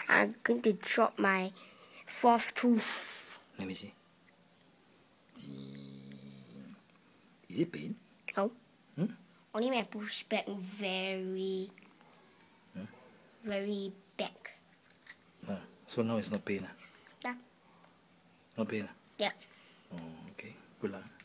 I'm going to drop my fourth tooth. Let me see. Is it pain? No. Only when I push back very back. So now it's not pain? Yeah. Not pain? Yeah. Oh, okay. Good luck.